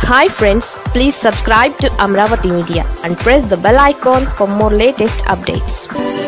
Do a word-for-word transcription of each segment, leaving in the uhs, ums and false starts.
Hi friends, please subscribe to Amravati Media and press the bell icon for more latest updates.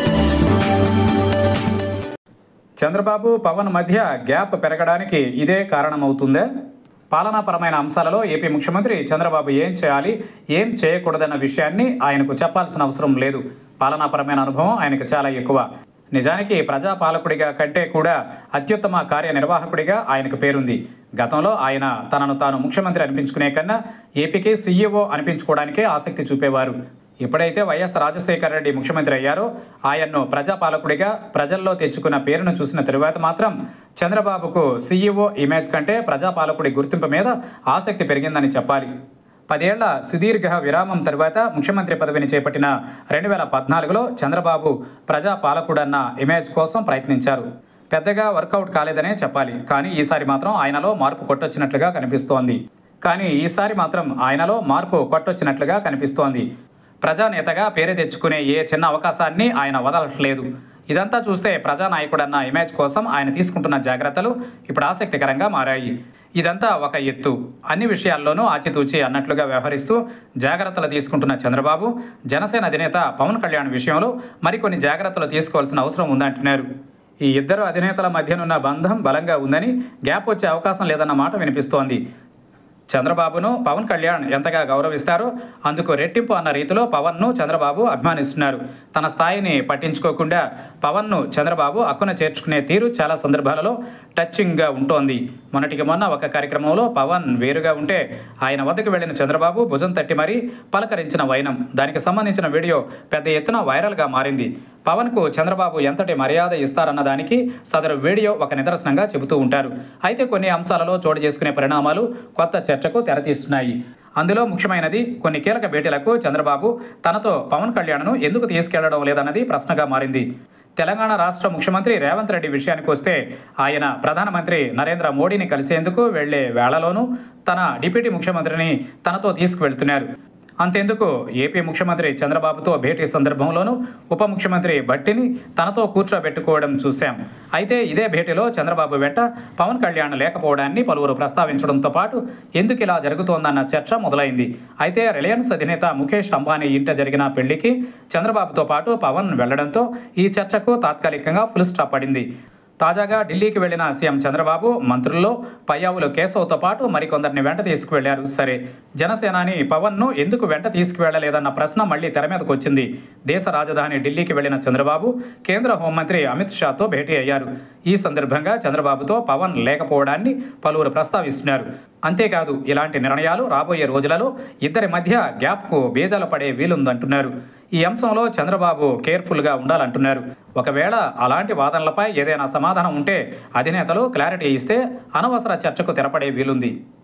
Chandrababu Pawan మధ్య gap పెరగడానికి ఇదే కారణమవుతుందా? పాలనాపరమైన అంశాలలో AP ముఖ్యమంత్రి చంద్రబాబు ఏం చేయాలి, ఏం చేయకూడదన్న విషయాన్ని ఆయనకు చెప్పాల్సిన అవసరం లేదు. పాలనాపరమైన అనుభవం ఆయనకు చాలా ఎక్కువ. నిజానికి ప్రజాపాలకుడిగా కంటే కూడా అత్యుత్తమ కార్యనిర్వాహకుడిగా ఆయనకు పేరుంది. గతంలో ఆయన తనను తాను ముఖ్యమంత్రి అనిపించుకునే కన్నా ఏపీకి సీఈఓ అనిపించుకోవడానికే ఆసక్తి చూపేవారు. ఎప్పుడైతే వైఎస్ రాజశేఖర రెడ్డి ముఖ్యమంత్రి అయ్యారో ఆయన్ను ప్రజాపాలకుడిగా ప్రజల్లో తెచ్చుకున్న పేరును చూసిన తరువాత మాత్రం చంద్రబాబుకు సీఈఓ ఇమేజ్ కంటే ప్రజాపాలకుడి గుర్తింపు మీద ఆసక్తి పెరిగిందని చెప్పాలి. పదేళ్ల సుదీర్ఘ విరామం తరువాత ముఖ్యమంత్రి పదవిని చేపట్టిన రెండు వేల పద్నాలుగులో చంద్రబాబు ప్రజాపాలకుడన్న ఇమేజ్ కోసం ప్రయత్నించారు. పెద్దగా వర్కౌట్ కాలేదనే చెప్పాలి. కానీ ఈసారి మాత్రం ఆయనలో మార్పు కొట్టొచ్చినట్లుగా కనిపిస్తోంది కానీ ఈసారి మాత్రం ఆయనలో మార్పు కొట్టొచ్చినట్లుగా కనిపిస్తోంది. ప్రజానేతగా పేరు తెచ్చుకునే ఏ చిన్న అవకాశాన్ని ఆయన వదలట్లేదు. ఇదంతా చూస్తే ప్రజానాయకుడన్న ఇమేజ్ కోసం ఆయన తీసుకుంటున్న జాగ్రత్తలు ఇప్పుడు ఆసక్తికరంగా మారాయి. ఇదంతా ఒక ఎత్తు. అన్ని విషయాల్లోనూ ఆచితూచి అన్నట్లుగా వ్యవహరిస్తూ జాగ్రత్తలు తీసుకుంటున్న చంద్రబాబు జనసేన అధినేత పవన్ కళ్యాణ్ విషయంలో మరికొన్ని జాగ్రత్తలు తీసుకోవాల్సిన అవసరం ఉందంటున్నారు. ఈ ఇద్దరు అధినేతల మధ్యనున్న బంధం బలంగా ఉందని, గ్యాప్ వచ్చే అవకాశం లేదన్న మాట వినిపిస్తోంది. చంద్రబాబును పవన్ కళ్యాణ్ ఎంతగా గౌరవిస్తారో అందుకు రెట్టింపు అన్న రీతిలో పవన్ను చంద్రబాబు అభిమానిస్తున్నారు. తన స్థాయిని పట్టించుకోకుండా పవన్ను చంద్రబాబు అక్కున చేర్చుకునే తీరు చాలా సందర్భాలలో టచింగ్గా ఉంటోంది. మొన్నటికి మొన్న ఒక కార్యక్రమంలో పవన్ వేరుగా ఉంటే ఆయన వద్దకు వెళ్లిన చంద్రబాబు భుజం తట్టి మరీ పలకరించిన వైనం, దానికి సంబంధించిన వీడియో పెద్ద ఎత్తున వైరల్గా మారింది. పవన్కు చంద్రబాబు ఎంతటి మర్యాద ఇస్తారన్న దానికి సదరు వీడియో ఒక నిదర్శనంగా చెబుతూ ఉంటారు. అయితే కొన్ని అంశాలలో చోటు చేసుకునే పరిణామాలు కొత్త చర్చకు తెరతీస్తున్నాయి. అందులో ముఖ్యమైనది కొన్ని కీలక భేటీలకు చంద్రబాబు తనతో పవన్ కళ్యాణ్ను ఎందుకు తీసుకెళ్లడం లేదన్నది ప్రశ్నగా మారింది. తెలంగాణ రాష్ట్ర ముఖ్యమంత్రి రేవంత్ రెడ్డి విషయానికి వస్తే ఆయన ప్రధానమంత్రి నరేంద్ర మోడీని కలిసేందుకు వెళ్లే వేళలోనూ తన డిప్యూటీ ముఖ్యమంత్రిని తనతో తీసుకువెళ్తున్నారు. అంతెందుకు ఏపీ ముఖ్యమంత్రి చంద్రబాబుతో భేటీ సందర్భంలోనూ ఉప ముఖ్యమంత్రి భట్టిని తనతో కూర్చోబెట్టుకోవడం చూశాం. అయితే ఇదే భేటీలో చంద్రబాబు వెంట పవన్ కళ్యాణ్ లేకపోవడాన్ని పలువురు ప్రస్తావించడంతో పాటు ఎందుకు ఇలా జరుగుతోందన్న చర్చ మొదలైంది. అయితే రిలయన్స్ అధినేత ముఖేష్ అంబానీ ఇంట జరిగిన పెళ్లికి చంద్రబాబుతో పాటు పవన్ వెళ్లడంతో ఈ చర్చకు తాత్కాలికంగా ఫుల్ స్టాప్ పడింది. తాజాగా ఢిల్లీకి వెళ్లిన సీఎం చంద్రబాబు మంత్రుల్లో పయ్యావులు కేశవ్తో పాటు మరికొందరిని వెంట తీసుకువెళ్లారు. సరే, జనసేనాని పవన్ను ఎందుకు వెంట తీసుకువెళ్లలేదన్న ప్రశ్న మళ్లీ తెర మీదకు వచ్చింది. దేశ రాజధాని ఢిల్లీకి వెళ్లిన చంద్రబాబు కేంద్ర హోంమంత్రి అమిత్ షాతో భేటీ అయ్యారు. ఈ సందర్భంగా చంద్రబాబుతో పవన్ లేకపోవడాన్ని పలువురు ప్రస్తావిస్తున్నారు. అంతేకాదు, ఇలాంటి నిర్ణయాలు రాబోయే రోజులలో ఇద్దరి మధ్య గ్యాప్కు బీజాలు పడే వీలుందంటున్నారు. ఈ అంశంలో చంద్రబాబు కేర్ఫుల్గా ఉండాలంటున్నారు. ఒకవేళ అలాంటి వాదనలపై ఏదైనా సమాధానం ఉంటే అధినేతలు క్లారిటీ ఇస్తే అనవసర చర్చకు తెరపడే వీలుంది.